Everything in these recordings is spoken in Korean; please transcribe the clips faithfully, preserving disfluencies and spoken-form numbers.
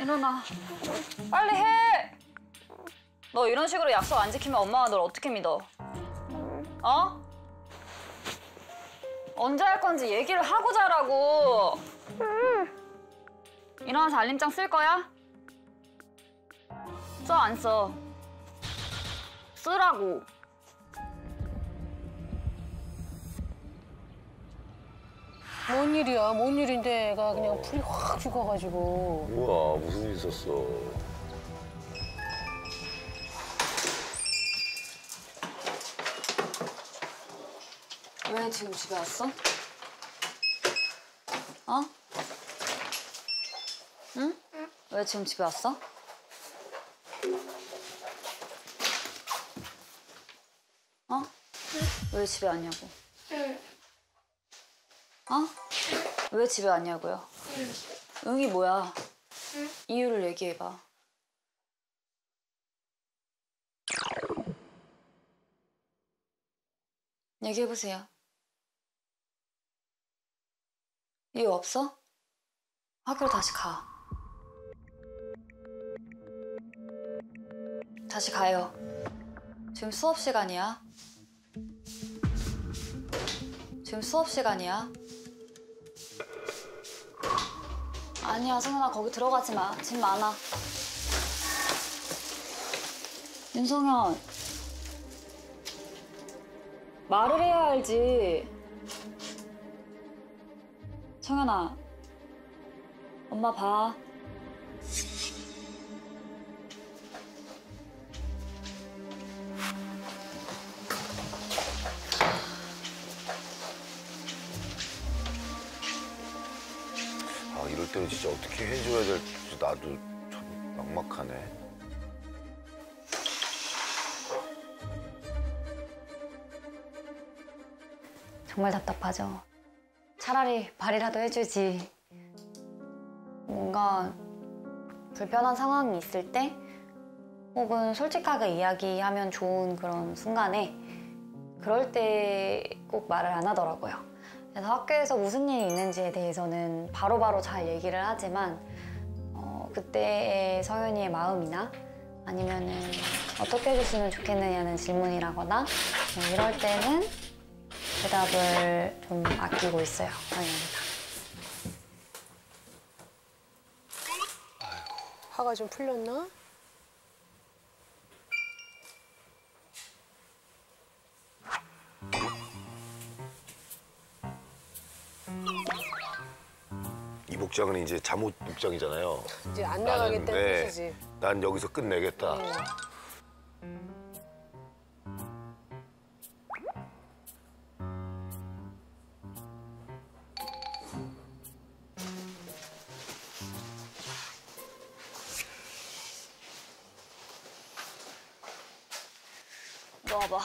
일어나. 빨리 해! 너 이런 식으로 약속 안 지키면 엄마가 널 어떻게 믿어? 어? 언제 할 건지 얘기를 하고 자라고. 일어나서 알림장 쓸 거야? 써, 안 써? 쓰라고. 뭔 일이야? 뭔 일인데 애가 그냥 풀이 확 죽어가지고. 우와, 무슨 일 있었어? 왜 지금 집에 왔어? 어? 응? 왜 지금 집에 왔어? 어? 왜 집에 왔냐고? 어? 왜 집에 왔냐고요? 응이 뭐야? 이유를 얘기해봐. 얘기해보세요. 이유 없어? 학교로 다시 가. 다시 가요. 지금 수업 시간이야. 지금 수업 시간이야. 아니야, 성현아, 거기 들어가지 마. 짐 많아. 윤성현. 말을 해야 알지. 성현아, 엄마 봐. 아, 이럴 때는 진짜 어떻게 해줘야 될지 나도 참 막막하네. 정말 답답하죠. 차라리 말이라도 해주지. 뭔가 불편한 상황이 있을 때 혹은 솔직하게 이야기하면 좋은 그런 순간에 그럴 때 꼭 말을 안 하더라고요. 그래서 학교에서 무슨 일이 있는지에 대해서는 바로바로 잘 얘기를 하지만 어, 그때의 성현이의 마음이나 아니면은 어떻게 해줬으면 좋겠느냐는 질문이라거나 뭐 이럴 때는 대답을 좀 아끼고 있어요, 성현이가. 화가 좀 풀렸나? 이 복장은 이제 잠옷 복장이잖아요. 이제 안 나가겠다는 네, 뜻이지. 난 여기서 끝내겠다. 네. 너 와봐.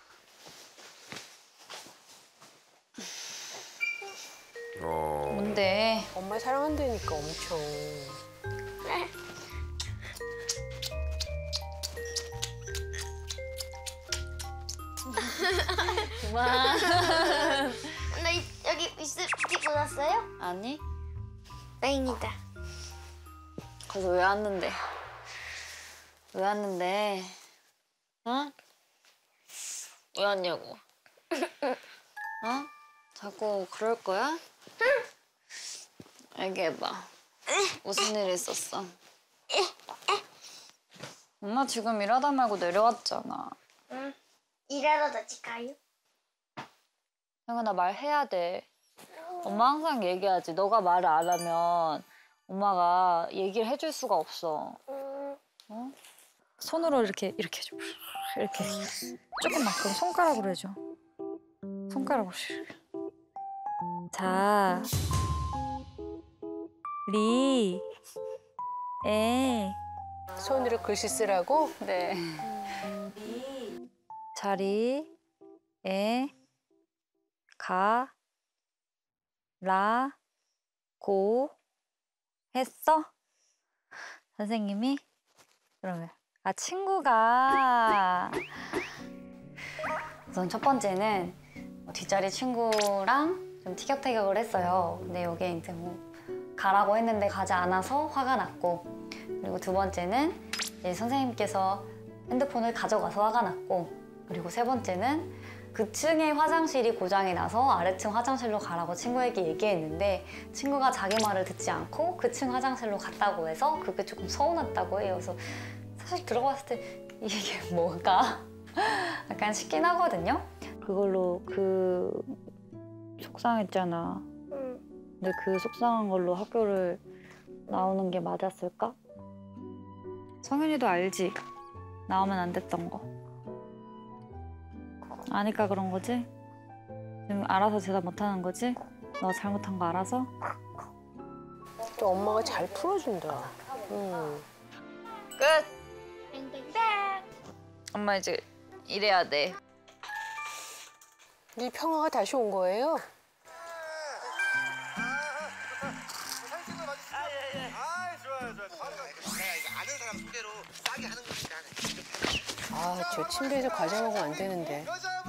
어. 뭔데? 엄마 사랑한다니까 엄청. 그만. 나 이, 여기 립스틱 묻었어요? 아니? 다행이다. 그래서 왜 왔는데? 왜 왔는데? 응? 왜 왔냐고? 어? 자꾸 그럴 거야? 얘기해봐. 무슨 일 있었어? 엄마 지금 일하다 말고 내려왔잖아. 응. 일하러 다시 가요? 형아, 나 말해야 돼. 엄마 항상 얘기하지. 너가 말을 안 하면 엄마가 얘기를 해줄 수가 없어. 어? 손으로 이렇게 이렇게 해줘. 이렇게 조금만큼 손가락으로 해줘. 손가락으로. 자, 리, 에. 손으로 글씨 쓰라고? 네. 자리, 에, 가, 라, 고, 했어? 선생님이? 그러면 아, 친구가 우선 첫 번째는 뒷자리 친구랑 좀 티격태격을 했어요. 근데 여기에 이제 뭐 가라고 했는데 가지 않아서 화가 났고, 그리고 두 번째는 이제 선생님께서 핸드폰을 가져가서 화가 났고, 그리고 세 번째는 그 층의 화장실이 고장이 나서 아래층 화장실로 가라고 친구에게 얘기했는데 친구가 자기 말을 듣지 않고 그 층 화장실로 갔다고 해서 그게 조금 서운했다고 해요. 그래서 사실 들어봤을 때 이게 뭐가 약간 싶긴 하거든요. 그걸로 그 속상했잖아. 응. 근데 그 속상한 걸로 학교를 나오는 게 맞았을까? 성현이도 알지? 나오면 안 됐던 거. 아니까 그런 거지? 지금 알아서 대답 못하는 거지? 너 잘못한 거 알아서? 또 엄마가 잘 풀어준다. 음. 끝! 땡땡땡. 엄마 이제 일해야 돼. 일 평화가 다시 온 거예요? 아, 저 침대에서 과자 먹으면 안 되는데.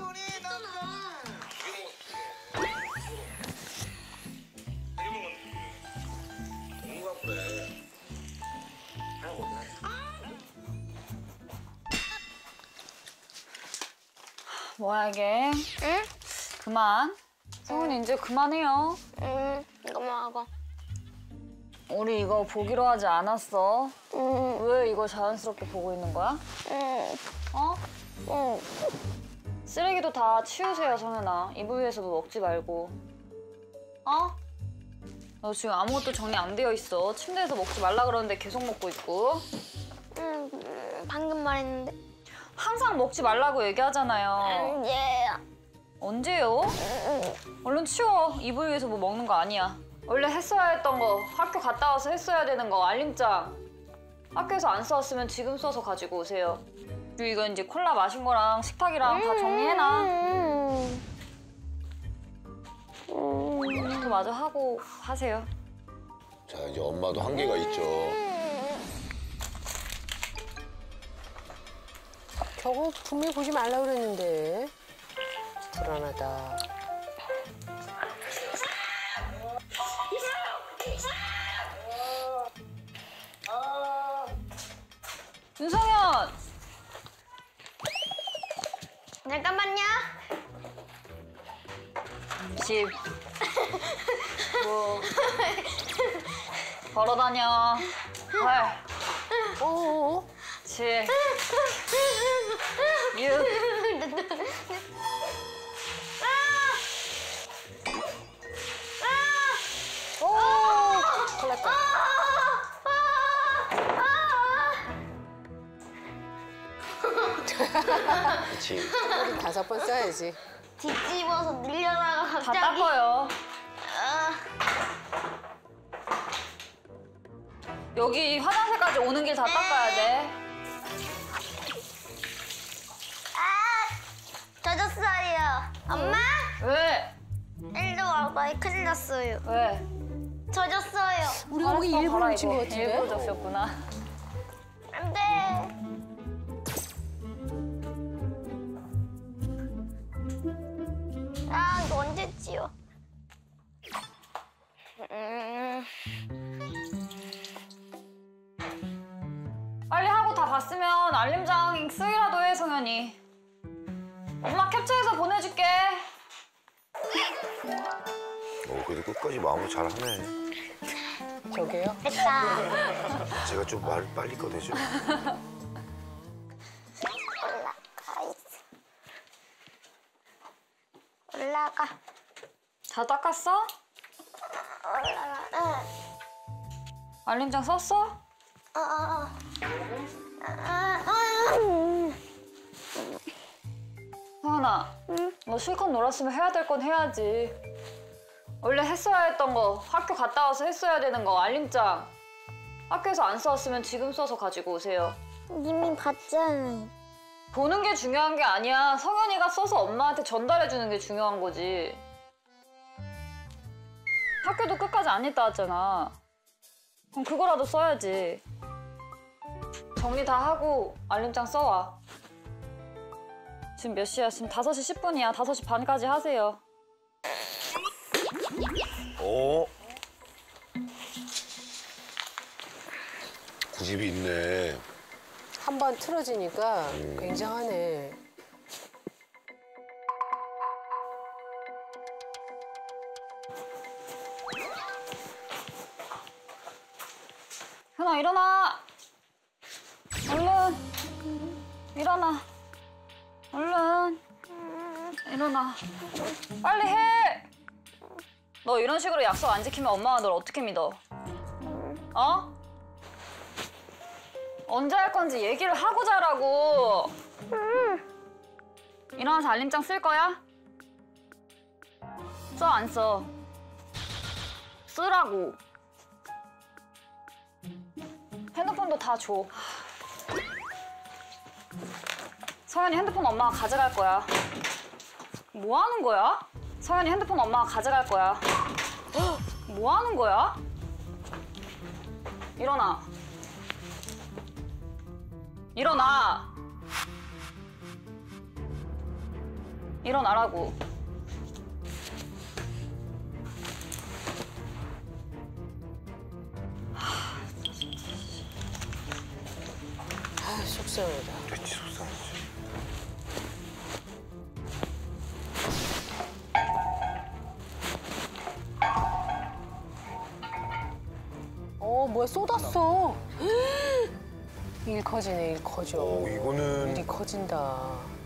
뭐야 이게? 응? 그만. 성훈이 이제 그만해요. 응. 이거 먹어. 우리 이거 보기로 하지 않았어. 응. 왜 이거 자연스럽게 보고 있는 거야? 응. 어? 응. 쓰레기도 다 치우세요, 성현아. 이불 위에서도 먹지 말고. 어? 너 지금 아무것도 정리 안 되어 있어. 침대에서 먹지 말라 그러는데 계속 먹고 있고. 응. 음, 방금 말했는데. 항상 먹지 말라고 얘기하잖아요. 예. 언제요? 얼른 치워. 이불 위에서 뭐 먹는 거 아니야. 원래 했어야 했던 거, 학교 갔다 와서 했어야 되는 거, 알림장. 학교에서 안 써왔으면 지금 써서 가지고 오세요. 그리고 이거 이제 콜라 마신 거랑 식탁이랑 다 정리해놔. 음. 또 마저 하고 하세요. 자, 이제 엄마도 한계가 있죠. 저거 분명히 보지 말라 그랬는데. 불안하다. 윤성현! 잠깐만요. 집. 뭐. 걸어다녀. 팔. 어어어? 칠. 육. 오! 큰일 났다. 그치. 머리 다섯 번 써야지. 뒤집어서 늘려다가 다 갑자기. 닦아요. 아, 여기 화장실까지 오는 길 다 닦아야 돼. 아, 젖었어요. 엄마? 왜? 일로 와봐. 큰일 났어요. 왜? 젖었어요. 우리가 거기 알았어, 일부러 봐라, 묻힌 이거. 것 같은데? 일부러 줬었구나. 안 돼. 아, 이거 언제 지워? 음, 빨리 하고 다 봤으면 알림장 쓰기라도 해, 성현이. 엄마 캡처해서 보내줄게. 어, 그래도 끝까지 마음을 잘하네. 저게요? 됐다. 제가 좀 말 빨리 꺼내죠. 올라가 있어. 올라가. 다 닦았어? 올라가. 알림장 썼어? 어, 어, 어. 아, 아, 음. 성현아, 응? 너 실컷 놀았으면 해야 될 건 해야지. 원래 했어야 했던 거, 학교 갔다 와서 했어야 되는 거, 알림장. 학교에서 안 써왔으면 지금 써서 가지고 오세요. 이미 봤잖아요. 보는 게 중요한 게 아니야. 성현이가 써서 엄마한테 전달해주는 게 중요한 거지. 학교도 끝까지 안 있다 왔잖아. 그럼 그거라도 써야지. 정리 다 하고 알림장 써와. 지금 몇 시야? 지금 다섯 시 십 분이야. 다섯 시 반까지 하세요. 어? 구집이 있네. 한 번 틀어지니까 굉장하네. 현아 일어나. 얼른 일어나. 얼른 일어나. 빨리 해. 너 이런 식으로 약속 안 지키면 엄마가 널 어떻게 믿어? 어? 언제 할 건지 얘기를 하고 자라고. 일어나서 알림장 쓸 거야? 써, 안 써? 쓰라고. 핸드폰도 다 줘. 서연이 핸드폰 엄마가 가져갈 거야. 뭐 하는 거야? 서연이 핸드폰 엄마가 가져갈 거야. 뭐 하는 거야? 일어나. 일어나. 일어나라고. 아, 속상하다. 그렇지, 속상하지. 어, 뭐야, 쏟았어. 일 커지네, 일 커져. 오, 이거는 일이 커진다.